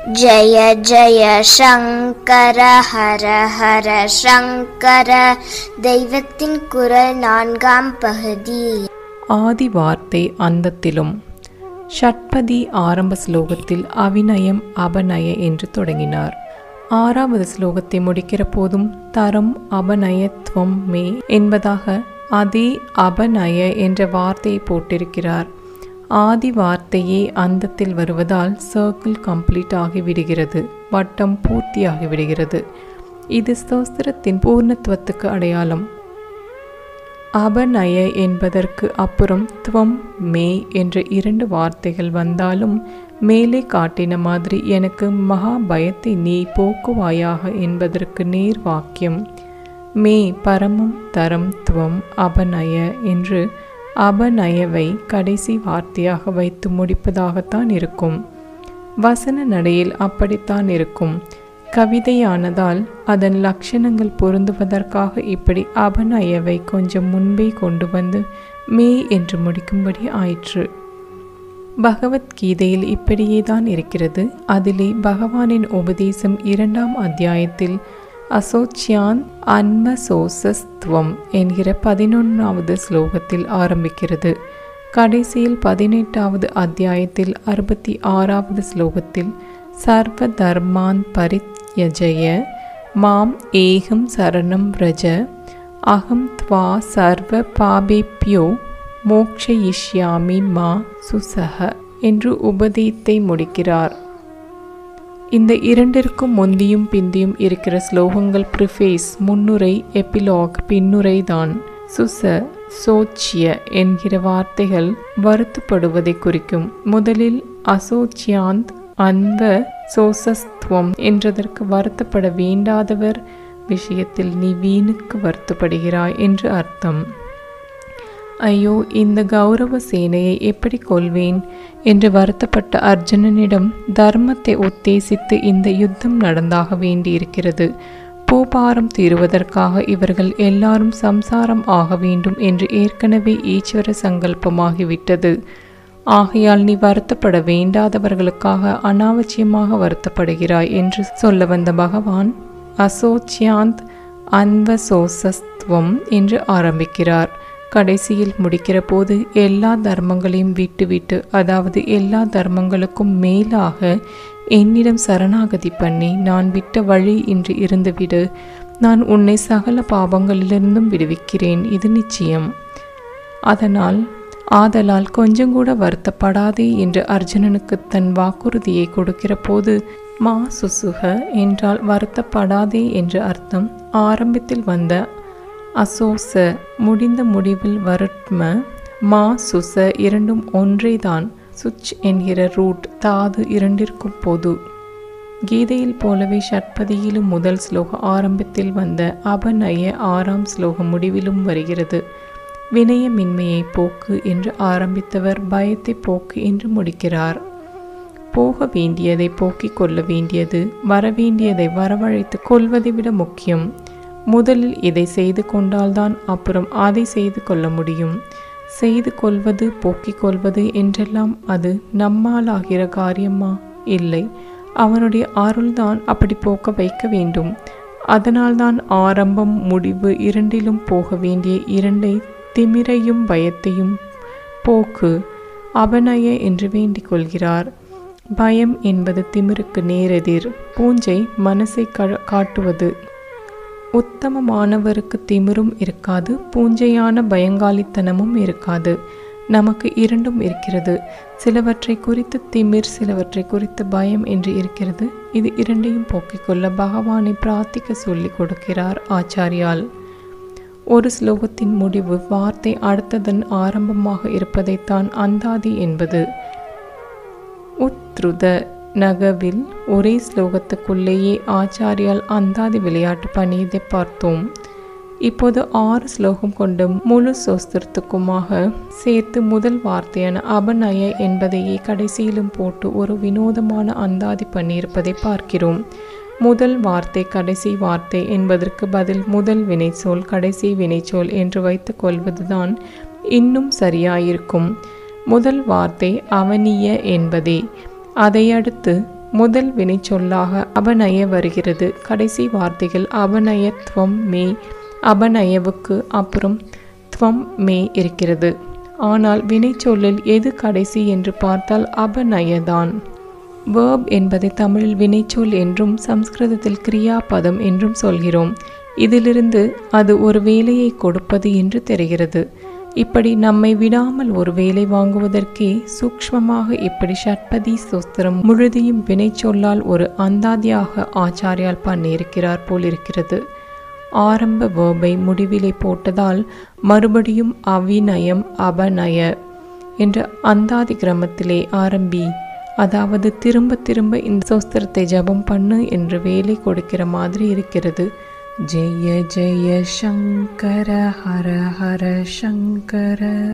ஜய ஜய சங்கர ஹர ஹர சங்கர. தெய்வத்தின் குரல் 4ஆம் பகுதி. ஆதி வார்த்தை அந்தத்திலும். ஷட்பதி ஆரம்ப ஸ்லோகத்தில் அவிநயம் அபநய என்று தொடங்கினார். 6வது ஸ்லோகத்தை முடிக்கிற போதும் தரம் அபநயத்துவம் மே என்பதாக அதே அபநய என்ற வார்த்தையை போட்டிருக்கிறார். ஆதி வார்த்தையே அந்தத்தில் வருவதால் சர்க்கிள் கம்ப்ளீட் ஆகிவிடுகிறது, வட்டம் பூர்த்தியாகிவிடுகிறது. இது ஸ்தோத்திரத்தின் பூர்ணத்துவத்துக்கு அடையாளம். அபநய என்பதற்கு அப்புறம் துவம் மே என்ற 2 வார்த்தைகள் வந்தாலும் மேலே காட்டின மாதிரி எனக்கு மகா பயத்தை நீ போக்குவாயாக என்பதற்கு நேர் வாக்கியம். மே பரமம் தரம் துவம் அபநய என்று அபநயவை கடைசி வார்த்தையாக வைத்து முடிப்பதாகத்தான் இருக்கும். வசன நடையில் அப்படித்தான் இருக்கும். கவிதையானதால் அதன் லட்சணங்கள் பொருந்துவதற்காக இப்படி அபநயவை கொஞ்சம் முன்பே கொண்டு வந்து மே என்று முடிக்கும்படி ஆயிற்று. பகவத்கீதையில் இப்படியே தான் இருக்கிறது. அதிலே பகவானின் உபதேசம் 2ஆம் அத்தியாயத்தில் அசோச்சியான் அன்மசோசஸ்துவம் என்கிற 11வது ஸ்லோகத்தில் ஆரம்பிக்கிறது. கடைசியில் 18வது அத்தியாயத்தில் 66வது ஸ்லோகத்தில் சர்வ தர்மான் பரித்யஜய மாம் ஏகம் சரணம் व्रज அகம் த்வா சர்வ பாபேப்யோ மோக்ஷயிஷ்யாமி மா சுசஹ என்று உபதேசத்தை முடிக்கிறார். இந்த 2ற்கும் முந்தியும் பிந்தியும் இருக்கிற ஸ்லோகங்கள் ப்ரிஃபேஸ், முன்னுரை, எபிலாக், பின்னுரை தான். சுச சோச்சிய என்கிற வார்த்தைகள் வருத்தப்படுவதை குறிக்கும். முதலில் அசோச்சியாந்த் அன்ப சோசஸ்துவம் என்றதற்கு வருத்தப்பட வேண்டாதவர் விஷயத்தில் நீ வீணுக்கு வருத்தப்படுகிறாய் என்று அர்த்தம். ஐயோ, இந்த கௌரவ சேனையை எப்படி கொள்வேன் என்று வருத்தப்பட்ட அர்ஜுனனிடம் தர்மத்தை உத்தேசித்து இந்த யுத்தம் நடந்தாக வேண்டியிருக்கிறது. பூபாரம் தீருவதற்காக இவர்கள் எல்லாரும் சம்சாரம் ஆக வேண்டும் என்று ஏற்கனவே ஈஸ்வர சங்கல்பமாகிவிட்டது. ஆகையால் நீ வருத்தப்பட வேண்டாதவர்களுக்காக அனாவசியமாக வருத்தப்படுகிறாய் என்று சொல்ல வந்த பகவான் அசோச்சியாந்த் அன்வசோசஸ்துவம் என்று ஆரம்பிக்கிறார். கடைசியில் முடிக்கிற போது எல்லா தர்மங்களையும் விட்டுவிட்டு, அதாவது எல்லா தர்மங்களுக்கும் மேலாக என்னிடம் சரணாகதி பண்ணி நான் விட்ட வழி இன்று இருந்துவிடு. நான் உன்னை சகல பாவங்களிலிருந்தும் விடுவிக்கிறேன், இது நிச்சயம். ஆதலால் கொஞ்சம் கூட வருத்தப்படாதே என்று அர்ஜுனனுக்கு தன் வாக்குறுதியை கொடுக்கிற போது மா சுசுக என்றால் வருத்தப்படாதே என்று அர்த்தம். ஆரம்பத்தில் வந்த அசோச முடிந்த முடிவில் வருட்ம, மா சுச இரண்டும் ஒன்றே தான். சுச் என்கிற ரூட் தாது 2ற்கும் பொது. கீதையில் போலவே ஷட்பதியிலும் முதல் ஸ்லோக ஆரம்பத்தில் வந்த அபநய 6ஆம் ஸ்லோக முடிவிலும் வருகிறது. வினயமின்மையை போக்கு என்று ஆரம்பித்தவர் பயத்தை போக்கு என்று முடிக்கிறார். போக வேண்டியதை போக்கிக் கொள்ள வேண்டியது, வரவேண்டியதை வரவழைத்து கொள்வதை விட முக்கியம். முதலில் இதை செய்து கொண்டால்தான் அப்புறம் அதை செய்து கொள்ள முடியும். செய்து கொள்வது போக்கிக் கொள்வது என்றெல்லாம் அது நம்மால் ஆகிற காரியமா? இல்லை, அவனுடைய அருள்தான் அப்படி போக்க வைக்க வேண்டும். அதனால்தான் ஆரம்பம் முடிவு 2லும் போக வேண்டிய 2ஐ திமிரையும் பயத்தையும் போக்கு அபநய என்று வேண்டிக் கொள்கிறார். பயம் என்பது திமிருக்கு நேரெதிர். பூஞ்சை மனசை காட்டுவது. உத்தமமானவருக்கு திமிரும் இருக்காது, பூஞ்சையான பயங்காலித்தனமும் இருக்காது. நமக்கு 2ம் இருக்கிறது. சிலவற்றை குறித்து திமிர், சிலவற்றை குறித்து பயம் என்று இருக்கிறது. இது 2ஐயும் போக்கிக் கொள்ள பகவானை பிரார்த்திக்க சொல்லி கொடுக்கிறார் ஆச்சாரியால். ஒரு ஸ்லோகத்தின் முடிவு வார்த்தை அடுத்ததன் ஆரம்பமாக இருப்பதைத்தான் அந்தாதி என்பது. உத்ருத நகவில் ஒரே ஸ்லோகத்துக்குள்ளேயே ஆச்சாரியால் அந்தாதி விளையாட்டு பண்ணியதை பார்த்தோம். இப்போது 6 ஸ்லோகம் கொண்ட முழு சோஸ்திரத்துக்குமாக சேர்த்து முதல் வார்த்தையான அபநய என்பதையே கடைசியிலும் போட்டு ஒரு வினோதமான அந்தாதி பண்ணியிருப்பதை பார்க்கிறோம். முதல் வார்த்தை கடைசி வார்த்தை என்பதற்கு பதில் முதல் வினைச்சொல் கடைசி வினைச்சொல் என்று வைத்து கொள்வதுதான் இன்னும் சரியாயிருக்கும். முதல் வார்த்தை அவனிய என்பதே. அதையடுத்து முதல் வினை சொல்லாக அபநய வருகிறது. கடைசி வார்த்தைகள் அபநயத்வம் மே. அபநயவுக்கு அப்புறம் துவம் மே இருக்கிறது. ஆனால் வினை சொல்லில் எது கடைசி என்று பார்த்தால் அபநயதான். வேர்ப் என்பதை தமிழில் வினைச்சொல் என்றும் சம்ஸ்கிருதத்தில் கிரியாபதம் என்றும் சொல்கிறோம். இதிலிருந்து அது ஒரு வேலையை கொடுப்பது என்று தெரிகிறது. இப்படி நம்மை விடாமல் ஒரு வேலை வாங்குவதற்கே சூக்ஷ்மமாக இப்படி ஷட்பதி சூஸ்திரம் முழுதியும் வினைச்சொல்லால் ஒரு அந்தாதியாக ஆச்சாரியால் பண்ணியிருக்கிறார் போல் இருக்கிறது. ஆரம்ப வேர்பை முடிவிலே போட்டதால் மறுபடியும் அவிநயம் அபநய என்ற அந்தாதி கிரமத்திலே ஆரம்பி, அதாவது திரும்ப திரும்ப இந்த சோஸ்திரத்தை ஜபம் பண்ணு என்று வேலை கொடுக்கிற மாதிரி இருக்கிறது. ஜெய ஜெய சங்கர ஹர ஹர சங்கர.